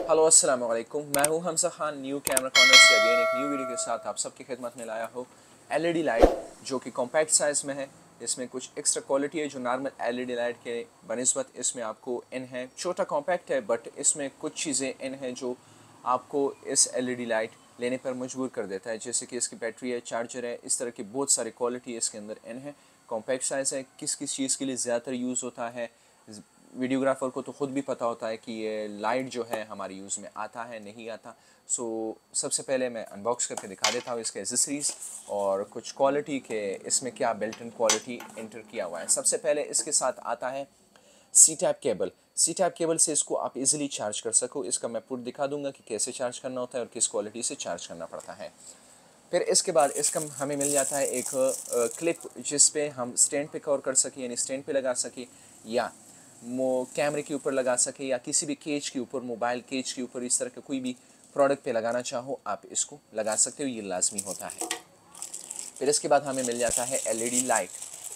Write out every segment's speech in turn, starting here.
Hello अस्सलाम वालेकुम, मैं हूं Hamza Khan. New camera corner से अगेन एक न्यू वीडियो के साथ आप सबकी खिदमत में लाया हो। एलईडी लाइट जो कि कॉम्पैक्ट साइज़ में है, इसमें कुछ एक्स्ट्रा क्वालिटी है जो नॉर्मल एलईडी लाइट के बनिस्बत इसमें आपको इन है। छोटा कॉम्पैक्ट है बट इसमें कुछ चीज़ें इन हैं जो आपको इस एलईडी लाइट लेने पर मजबूर कर देता है, जैसे कि इसकी बैटरी है, चार्जर है, इस तरह की बहुत सारी क्वालिटी इसके अंदर इन है। कॉम्पैक्ट साइज़ है, किस किस चीज़ के लिए ज़्यादातर यूज़ होता है वीडियोग्राफर को तो ख़ुद भी पता होता है कि ये लाइट जो है हमारे यूज़ में आता है नहीं आता। सो सबसे पहले मैं अनबॉक्स करके दिखा देता हूँ इसके एसेसरीज़ और कुछ क्वालिटी के इसमें क्या बिल्ट इन क्वालिटी एंटर किया हुआ है। सबसे पहले इसके साथ आता है C type cable. C type cable से इसको आप इजीली चार्ज कर सको। इसका मैं पुट दिखा दूंगा कि कैसे चार्ज करना होता है और किस क्वालिटी से चार्ज करना पड़ता है। फिर इसके बाद इसका हमें मिल जाता है एक क्लिप जिस पे हम स्टैंड पे कवर कर सकें, यानी स्टैंड पे लगा सके या कैमरे के ऊपर लगा सके या किसी भी केज के ऊपर, मोबाइल केज के ऊपर, इस तरह के कोई भी प्रोडक्ट पे लगाना चाहो आप इसको लगा सकते हो, ये लाजमी होता है। फिर इसके बाद हमें मिल जाता है एलईडी लाइट।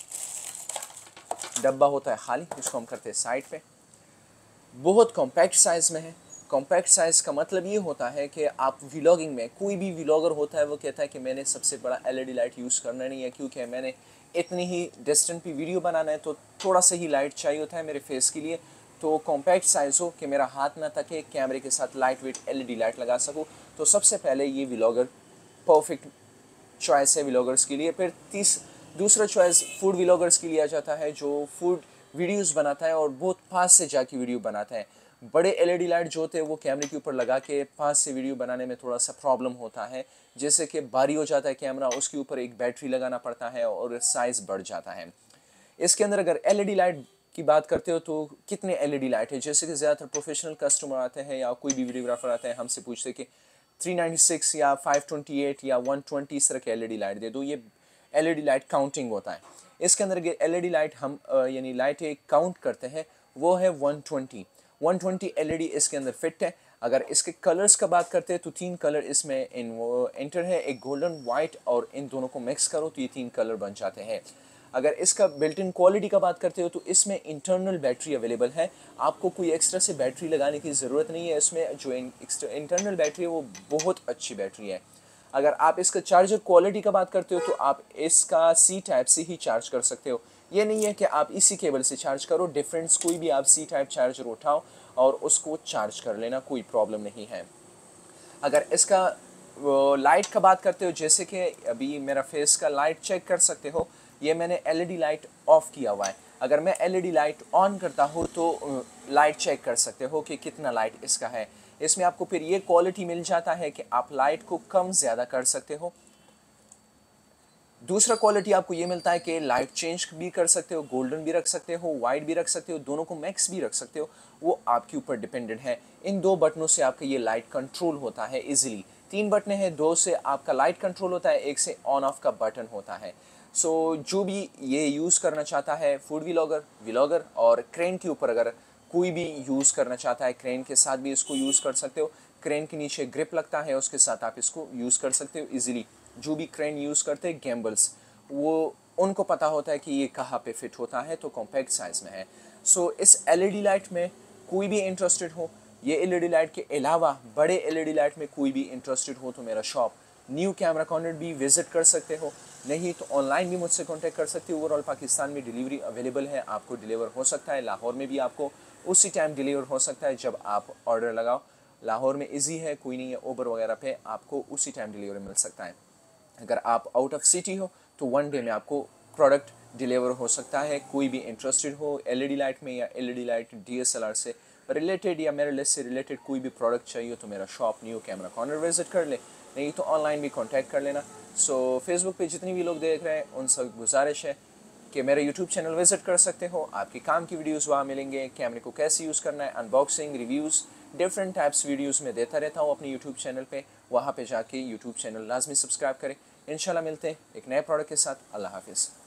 डब्बा होता है खाली, इसको हम करते हैं साइड पे। बहुत कॉम्पैक्ट साइज़ में है। कॉम्पैक्ट साइज़ का मतलब ये होता है कि आप व्लॉगिंग में, कोई भी व्लॉगर होता है वो कहता है कि मैंने सबसे बड़ा एलईडी लाइट यूज़ करना नहीं है क्योंकि मैंने इतनी ही डिस्टेंस पे वीडियो बनाना है तो थोड़ा सा ही लाइट चाहिए होता है मेरे फेस के लिए। तो कॉम्पैक्ट साइज़ हो कि मेरा हाथ ना तके, कैमरे के साथ लाइट वेट एलईडी लाइट लगा सकूँ, तो सबसे पहले ये व्लॉगर परफेक्ट चॉइस है व्लॉगर्स के लिए। फिर दूसरा चॉइस फूड व्लॉगर्स के लिए आ जाता है जो फूड वीडियोस बनाता है और बहुत पास से जाके वीडियो बनाता है। बड़े एलईडी लाइट जो होते हैं वो कैमरे के ऊपर लगा के पास से वीडियो बनाने में थोड़ा सा प्रॉब्लम होता है, जैसे कि भारी हो जाता है कैमरा, उसके ऊपर एक बैटरी लगाना पड़ता है और साइज़ बढ़ जाता है। इसके अंदर अगर एलईडी लाइट की बात करते हो तो कितने एलईडी लाइट है, जैसे कि ज़्यादातर प्रोफेशनल कस्टमर आते हैं या कोई भी वीडियोग्राफर आते हैं हमसे पूछते हैं कि 396 या 528 या 120 इस तरह के एलईडी लाइट दे दो। ये एलईडी लाइट काउंटिंग होता है। इसके अंदर एलईडी लाइट हम यानी लाइटें काउंट करते हैं वो है 120 एलईडी इसके अंदर फिट है। अगर इसके कलर्स का बात करते हैं तो 3 कलर इसमें एंटर है, एक गोल्डन, वाइट और इन दोनों को मिक्स करो तो ये 3 कलर बन जाते हैं। अगर इसका बिल्ट इन क्वालिटी का बात करते हो तो इसमें इंटरनल बैटरी अवेलेबल है, आपको कोई एक्स्ट्रा से बैटरी लगाने की ज़रूरत नहीं है। इसमें जो इंटरनल बैटरी है वो बहुत अच्छी बैटरी है। अगर आप इसका चार्जर क्वालिटी का बात करते हो तो आप इसका सी टाइप से ही चार्ज कर सकते हो। ये नहीं है कि आप इसी केबल से चार्ज करो, डिफरेंस कोई भी आप सी टाइप चार्जर उठाओ और उसको चार्ज कर लेना, कोई प्रॉब्लम नहीं है। अगर इसका लाइट का बात करते हो, जैसे कि अभी मेरा फेस का लाइट चेक कर सकते हो, ये मैंने एलईडी लाइट ऑफ किया हुआ है। अगर मैं एलईडी लाइट ऑन करता हूँ तो लाइट चेक कर सकते हो कि कितना लाइट इसका है। इसमें आपको फिर ये क्वालिटी मिल जाता है कि आप लाइट को कम ज़्यादा कर सकते हो। दूसरा क्वालिटी आपको ये मिलता है कि लाइट चेंज भी कर सकते हो, गोल्डन भी रख सकते हो, वाइट भी रख सकते हो, दोनों को मैक्स भी रख सकते हो, वो आपके ऊपर डिपेंडेंट है। इन 2 बटनों से आपका ये लाइट कंट्रोल होता है इजीली। 3 बटने हैं, 2 से आपका लाइट कंट्रोल होता है, 1 से ऑन ऑफ का बटन होता है। सो जो भी ये यूज़ करना चाहता है, फूड व्लॉगर और क्रेन के ऊपर अगर कोई भी यूज़ करना चाहता है, क्रेन के साथ भी इसको यूज़ कर सकते हो। क्रेन के नीचे ग्रिप लगता है, उसके साथ आप इसको यूज़ कर सकते हो इजीली। जो भी क्रेन यूज़ करते हैं गैम्बल्स, वो उनको पता होता है कि ये कहाँ पे फिट होता है, तो कॉम्पैक्ट साइज़ में है। सो इस एलईडी लाइट में कोई भी इंटरेस्टेड हो, ये एलईडी लाइट के अलावा बड़े एलईडी लाइट में कोई भी इंटरेस्टेड हो तो मेरा शॉप न्यू कैमरा कॉर्नर भी विज़िट कर सकते हो, नहीं तो ऑनलाइन भी मुझसे कॉन्टैक्ट कर सकते हो। ओवरऑल पाकिस्तान में डिलीवरी अवेलेबल है, आपको डिलीवर हो सकता है। लाहौर में भी आपको उसी टाइम डिलीवर हो सकता है जब आप ऑर्डर लगाओ। लाहौर में ईजी है, कोई नहीं है, उबर वगैरह पे आपको उसी टाइम डिलीवरी मिल सकता है। अगर आप आउट ऑफ सिटी हो तो 1 डे में आपको प्रोडक्ट डिलीवर हो सकता है। कोई भी इंटरेस्टेड हो एलईडी लाइट में या एलईडी लाइट डीएसएलआर से रिलेटेड या मिररलेस से रिलेटेड कोई भी प्रोडक्ट चाहिए तो मेरा shop new camera corner visit कर ले, नहीं तो ऑनलाइन भी कांटेक्ट कर लेना। सो फेसबुक पे जितनी भी लोग देख रहे हैं उन सब गुजारिश है कि मेरा यूट्यूब चैनल विजिट कर सकते हो, आपके काम की वीडियोस वहाँ मिलेंगे। कैमरे को कैसे यूज़ करना है, unboxing, reviews, different types videos में देता रहता हूँ अपने यूट्यूब चैनल पे। वहाँ पे जाके यूट्यूब चैनल लाजमी सब्सक्राइब करें। इंशाल्लाह मिलते हैं एक नए प्रोडक्ट के साथ। अल्लाह हाफिज़।